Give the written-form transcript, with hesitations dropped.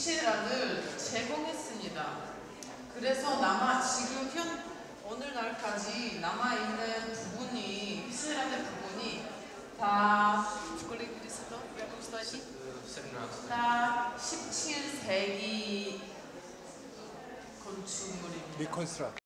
픽실란을 제공했습니다. 그래서 지금 오늘날까지 남아있는 부분이, 픽실란의 부분이 다 17세기 건축물입니다. 리컨스트럭